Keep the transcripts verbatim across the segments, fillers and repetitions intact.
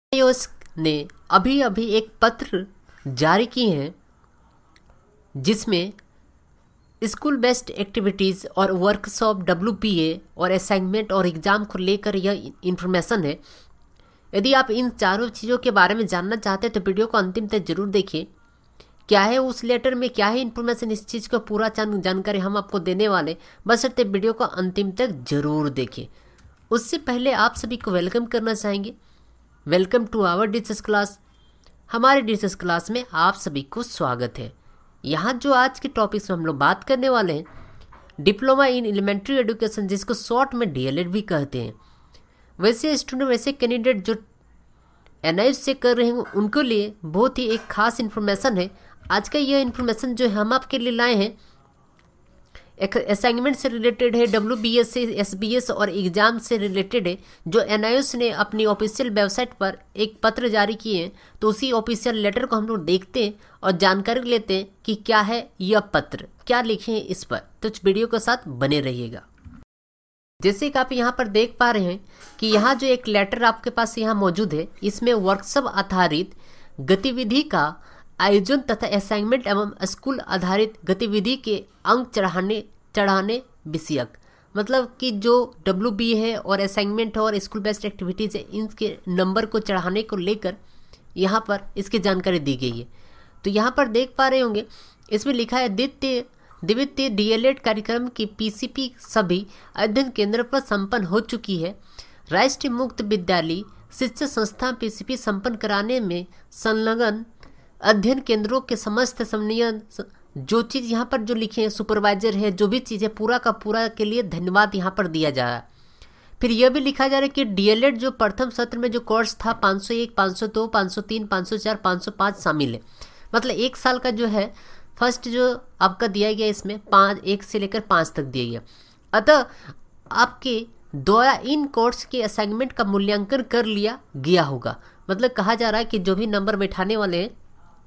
NIOS ने अभी अभी एक पत्र जारी किए हैं जिसमें स्कूल बेस्ड एक्टिविटीज़ और वर्कशॉप, डब्ल्यूपीए और असाइनमेंट और एग्ज़ाम को लेकर यह इन्फॉर्मेशन है। यदि आप इन चारों चीज़ों के बारे में जानना चाहते हैं तो वीडियो को अंतिम तक जरूर देखिए। क्या है उस लेटर में, क्या है इन्फॉर्मेशन, इस चीज़ को पूरा जानकारी हम आपको देने वाले, बशर्ते वीडियो को अंतिम तक जरूर देखिए। उससे पहले आप सभी को वेलकम करना चाहेंगे। Welcome to our discuss class. हमारे डिस्कस क्लास में आप सभी को स्वागत है। यहाँ जो आज के टॉपिक्स में हम लोग बात करने वाले हैं, डिप्लोमा इन एलिमेंट्री एजुकेशन, जिसको शॉर्ट में डीएलएड भी कहते हैं। वैसे स्टूडेंट, वैसे कैंडिडेट जो एनआईओएस से कर रहे हैं उनके लिए बहुत ही एक खास इन्फॉर्मेशन है। आज का यह इन्फॉर्मेशन जो हम आपके लिए लाए हैं एक असाइनमेंट से रिलेटेड है, डब्ल्यूबीएस से, एसबीएस और एग्जाम से रिलेटेड है, जो एनआईओएस ने अपनी ऑफिशियल वेबसाइट पर एक पत्र जारी किए हैं। तो उसी ऑफिशियल लेटर को हम लोग देखते हैं और जानकारी लेते हैं कि क्या है यह पत्र, क्या लिखे हैं इस पर। तो वीडियो के साथ बने रहिएगा। जैसे कि आप यहाँ पर देख पा रहे हैं कि यहाँ जो एक लेटर आपके पास यहाँ मौजूद है, इसमें वर्कशॉप आधारित गतिविधि का आयोजन तथा असाइनमेंट एवं स्कूल आधारित गतिविधि के अंक चढ़ाने चढ़ाने विषयक, मतलब कि जो डब्ल्यू बी है और असाइनमेंट और स्कूल बेस्ड एक्टिविटीज़ है, इनके नंबर को चढ़ाने को लेकर यहाँ पर इसकी जानकारी दी गई है। तो यहाँ पर देख पा रहे होंगे, इसमें लिखा है द्वितीय द्वितीय डीएलएड कार्यक्रम की पीसीपी सभी अध्ययन केंद्र पर संपन्न हो चुकी है। राष्ट्रीय मुक्त विद्यालय शिक्षा संस्थान पीसीपी संपन्न कराने में संलग्न अध्ययन केंद्रों के समस्त समन्वय, जो चीज़ यहाँ पर जो लिखे हैं, सुपरवाइजर है, जो भी चीज़ है, पूरा का पूरा के लिए धन्यवाद यहाँ पर दिया जा रहा है। फिर यह भी लिखा जा रहा है कि डीएलएड जो प्रथम सत्र में जो कोर्स था पाँच सौ एक, पाँच सौ दो, पाँच सौ तीन, पाँच सौ चार, पाँच सौ पाँच शामिल है। मतलब एक साल का जो है फर्स्ट जो आपका दिया गया, इसमें पाँच एक से लेकर पाँच तक दिया गया। अतः आपके द्वारा इन कोर्स के असाइनमेंट का मूल्यांकन कर लिया गया होगा। मतलब कहा जा रहा है कि जो भी नंबर बैठाने वाले हैं,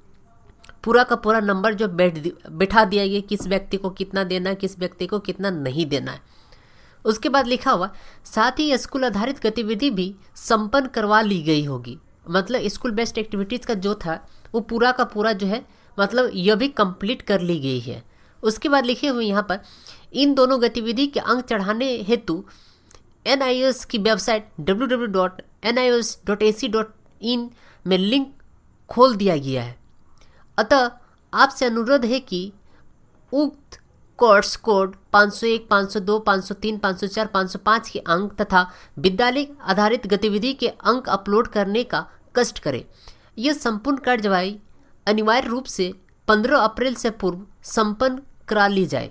पूरा का पूरा नंबर जो बैठ बैठा दिया गया, किस व्यक्ति को कितना देना है, किस व्यक्ति को कितना नहीं देना है। उसके बाद लिखा हुआ साथ ही स्कूल आधारित गतिविधि भी संपन्न करवा ली गई होगी। मतलब स्कूल बेस्ड एक्टिविटीज़ का जो था वो पूरा का पूरा जो है, मतलब यह भी कंप्लीट कर ली गई है। उसके बाद लिखे हुए यहाँ पर इन दोनों गतिविधि के अंक चढ़ाने हेतु एनआईओएस की website W W W dot N I O S dot A C dot in में लिंक खोल दिया गया है। अतः आपसे अनुरोध है कि उक्त कोर्स कोड पाँच सौ एक, पाँच सौ दो, पाँच सौ तीन, पाँच सौ चार, पाँच सौ पाँच के अंक तथा विद्यालय आधारित गतिविधि के अंक अपलोड करने का कष्ट करें। यह संपूर्ण कार्यवाही अनिवार्य रूप से पंद्रह अप्रैल से पूर्व संपन्न करा ली जाए।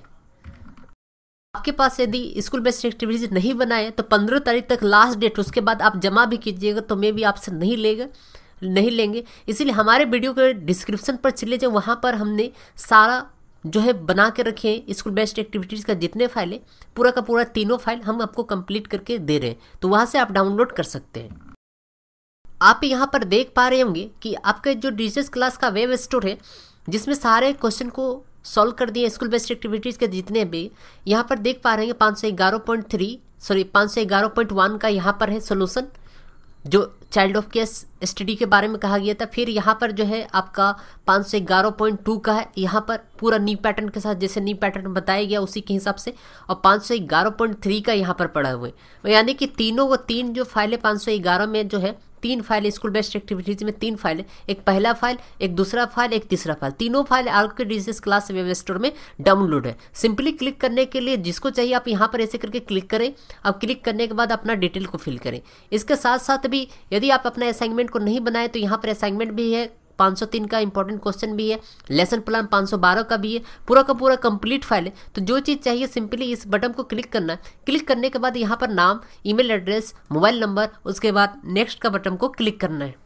आपके पास यदि स्कूल बेस्ड एक्टिविटीज नहीं बनाए तो पंद्रह तारीख तक लास्ट डेट, उसके बाद आप जमा भी कीजिएगा तो मैं भी आपसे नहीं लेगा नहीं लेंगे। इसीलिए हमारे वीडियो के डिस्क्रिप्शन पर चले जाए, वहाँ पर हमने सारा जो है बना के रखे हैं स्कूल बेस्ड एक्टिविटीज़ का जितने फाइल है, पूरा का पूरा तीनों फाइल हम आपको कंप्लीट करके दे रहे हैं। तो वहाँ से आप डाउनलोड कर सकते हैं। आप यहाँ पर देख पा रहे होंगे कि आपका जो डिजिटल क्लास का वेब स्टोर है, जिसमें सारे क्वेश्चन को सॉल्व कर दिए स्कूल बेस्ड एक्टिविटीज़ के जितने भी, यहाँ पर देख पा रहे हैं पाँच सौ ग्यारह पॉइंट थ्री सॉरी पाँच सौ ग्यारह पॉइंट वन का यहाँ पर है सोल्यूशन, जो चाइल्ड ऑफ केस स्टडी के बारे में कहा गया था। फिर यहाँ पर जो है आपका पाँच सौ ग्यारह पॉइंट टू का है, यहाँ पर पूरा न्यू पैटर्न के साथ, जैसे न्यू पैटर्न बताया गया उसी के हिसाब से, और पाँच सौ ग्यारह पॉइंट थ्री का यहाँ पर पड़ा हुआ है। यानी कि तीनों वो तीन जो फाइल है पाँच सौ ग्यारह में जो है तीन फाइल स्कूल बेस्ड एक्टिविटीज में तीन फाइल है, एक पहला फाइल, एक दूसरा फाइल, एक तीसरा फाइल। तीनों फाइल आपके डिजिटल क्लास वेब स्टोर में डाउनलोड है। सिंपली क्लिक करने के लिए जिसको चाहिए आप यहाँ पर ऐसे करके क्लिक करें। अब क्लिक करने के बाद अपना डिटेल को फिल करें। इसके साथ साथ भी यदि आप अपना असाइनमेंट को नहीं बनाए तो यहाँ पर असाइनमेंट भी है, पाँच सौ तीन का इंपॉर्टेंट क्वेश्चन भी है, लेसन प्लान पाँच सौ बारह का भी है, पूरा का पूरा कंप्लीट फाइल है। तो जो चीज़ चाहिए सिंपली इस बटन को क्लिक करना है। क्लिक करने के बाद यहाँ पर नाम, ईमेल एड्रेस, मोबाइल नंबर, उसके बाद नेक्स्ट का बटन को क्लिक करना है।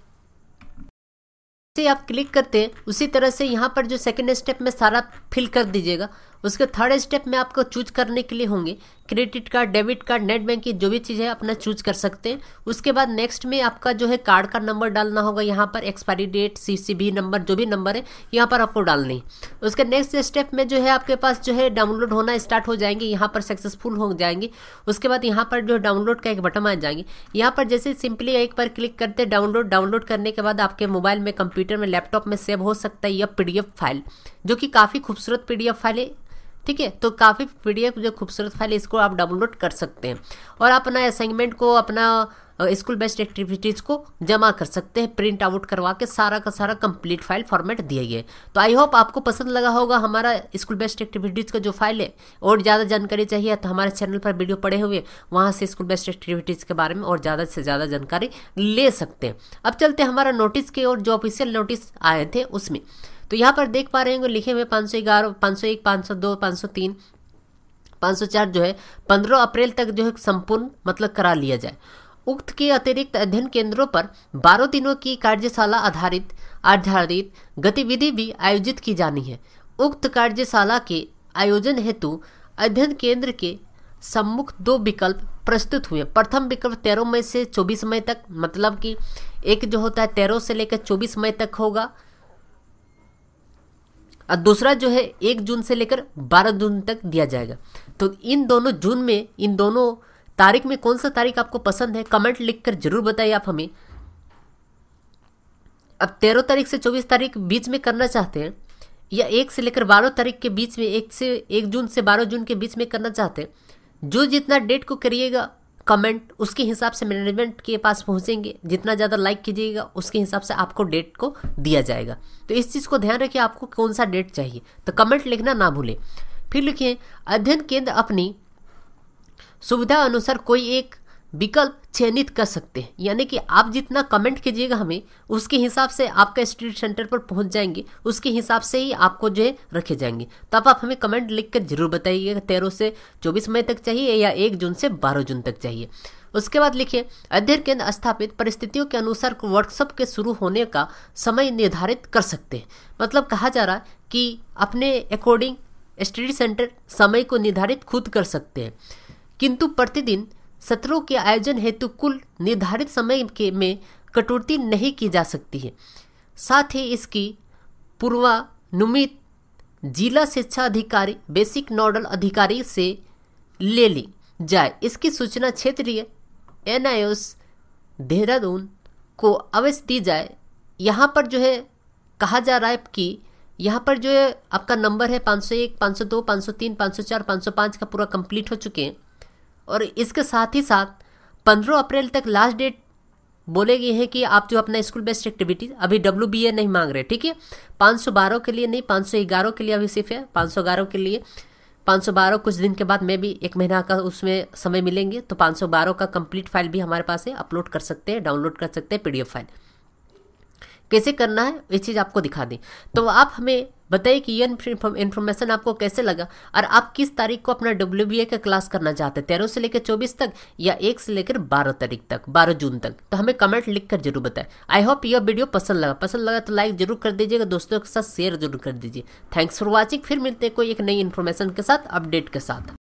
जैसे आप क्लिक करते हैं उसी तरह से यहाँ पर जो सेकंड स्टेप में सारा फिल कर दीजिएगा। उसके थर्ड स्टेप में आपको चूज करने के लिए होंगे credit card, debit card, net banking, जो भी चीज़ है अपना चूज कर सकते हैं। उसके बाद नेक्स्ट में आपका जो है कार्ड का नंबर डालना होगा, यहाँ पर एक्सपायरी डेट, सीसीबी नंबर, जो भी नंबर है यहाँ पर आपको डालनी है। उसके नेक्स्ट स्टेप में जो है आपके पास जो है डाउनलोड होना स्टार्ट हो जाएंगे, यहाँ पर सक्सेसफुल हो जाएंगे। उसके बाद यहाँ पर जो डाउनलोड का एक बटन आ जाएंगे, यहाँ पर जैसे सिंपली एक बार क्लिक करते डाउनलोड डाउनलोड करने के बाद आपके मोबाइल में, कंप्यूटर में, लैपटॉप में सेव हो सकता है यह पीडीएफ फाइल, जो कि काफ़ी खूबसूरत पीडीएफ फाइल है। ठीक है, तो काफ़ी पीडीएफ जो खूबसूरत फाइल है इसको आप डाउनलोड कर सकते हैं और अपना असाइनमेंट को, अपना स्कूल बेस्ड एक्टिविटीज़ को जमा कर सकते हैं प्रिंट आउट करवा के। सारा का सारा कंप्लीट फाइल फॉर्मेट दिए गए। तो आई होप आपको पसंद लगा होगा हमारा स्कूल बेस्ड एक्टिविटीज़ का जो फाइल है। और ज़्यादा जानकारी चाहिए तो हमारे चैनल पर वीडियो पड़े हुए, वहाँ से स्कूल बेस्ड एक्टिविटीज़ के बारे में और ज़्यादा से ज़्यादा जानकारी ले सकते हैं। अब चलते हैं हमारा नोटिस के और जो ऑफिशियल नोटिस आए थे उसमें। तो यहाँ पर देख पा रहे हैं लिखे हुए पाँच सौ ग्यारह, पाँच सौ एक, पाँच सौ दो, पाँच सौ तीन, पाँच सौ चार जो है पंद्रह अप्रैल तक जो है संपूर्ण मतलब करा लिया जाए। उक्त के अतिरिक्त अध्ययन केंद्रों पर बारह दिनों की कार्यशाला आधारित आधारित गतिविधि भी आयोजित की जानी है। उक्त कार्यशाला के आयोजन हेतु अध्ययन केंद्र के सम्मुख दो विकल्प प्रस्तुत हुए। प्रथम विकल्प तेरह मई से चौबीस मई तक, मतलब कि एक जो होता है तेरह से लेकर चौबीस मई तक होगा और दूसरा जो है एक जून से लेकर बारह जून तक दिया जाएगा। तो इन दोनों जून में, इन दोनों तारीख में कौन सा तारीख आपको पसंद है कमेंट लिखकर जरूर बताइए आप हमें। अब तेरह तारीख से चौबीस तारीख बीच में करना चाहते हैं या एक से लेकर बारह तारीख के बीच में, एक से एक जून से बारह जून के बीच में करना चाहते हैं, जो जितना डेट को करिएगा कमेंट उसके हिसाब से मैनेजमेंट के पास पहुंचेंगे। जितना ज़्यादा लाइक कीजिएगा उसके हिसाब से आपको डेट को दिया जाएगा। तो इस चीज़ को ध्यान रखिए आपको कौन सा डेट चाहिए, तो कमेंट लिखना ना भूलें। फिर लिखिए अध्ययन केंद्र अपनी सुविधा अनुसार कोई एक विकल्प चयनित कर सकते हैं, यानी कि आप जितना कमेंट कीजिएगा हमें उसके हिसाब से आपका स्टडी सेंटर पर पहुंच जाएंगे, उसके हिसाब से ही आपको जो है रखे जाएंगे। तो आप, आप हमें कमेंट लिखकर जरूर बताइएगा तेरह से चौबीस मई तक चाहिए या एक जून से बारह जून तक चाहिए। उसके बाद लिखिए अध्ययन केंद्र स्थापित परिस्थितियों के अनुसार वर्कशॉप के शुरू होने का समय निर्धारित कर सकते हैं। मतलब कहा जा रहा है कि अपने अकॉर्डिंग स्टडी सेंटर समय को निर्धारित खुद कर सकते हैं, किंतु प्रतिदिन सत्रों के आयोजन हेतु कुल निर्धारित समय के में कटौती नहीं की जा सकती है। साथ ही इसकी पूर्वानुमित जिला शिक्षा अधिकारी, बेसिक नोडल अधिकारी से ले ली जाए। इसकी सूचना क्षेत्रीय एन आई एस देहरादून को अवश्य दी जाए। यहाँ पर जो है कहा जा रहा है कि यहाँ पर जो है आपका नंबर है पाँच सौ एक, पाँच सौ दो, पाँच सौ तीन, पाँच सौ चार, पाँच सौ पाँच का पूरा कंप्लीट हो चुके हैं। और इसके साथ ही साथ पंद्रह अप्रैल तक लास्ट डेट बोले गए हैं कि आप जो अपना स्कूल बेस्ड एक्टिविटीज, अभी डब्ल्यू बी ए नहीं मांग रहे, ठीक है। पाँच सौ बारह के लिए नहीं, पाँच सौ ग्यारह के लिए अभी सिर्फ है। पाँच सौ ग्यारह के लिए पाँच सौ बारह कुछ दिन के बाद में भी एक महीना का उसमें समय मिलेंगे, तो पाँच सौ बारह का कंप्लीट फाइल भी हमारे पास है, अपलोड कर सकते हैं, डाउनलोड कर सकते हैं पीडीएफ फाइल। कैसे करना है ये चीज़ आपको दिखा दें। तो आप हमें बताइए कि ये इन्फॉर्मेशन आपको कैसे लगा और आप किस तारीख को अपना डब्ल्यू बी ए का क्लास करना चाहते हैं, तेरह से लेकर चौबीस तक या एक से लेकर बारह तारीख तक, बारह जून तक। तो हमें कमेंट लिख कर जरूर बताएं। आई होप यह वीडियो पसंद लगा पसंद लगा तो लाइक जरूर कर दीजिएगा, दोस्तों के साथ शेयर जरूर कर दीजिए। Thanks for watching. फिर मिलते हैं कोई एक नई इन्फॉर्मेशन के साथ, अपडेट के साथ।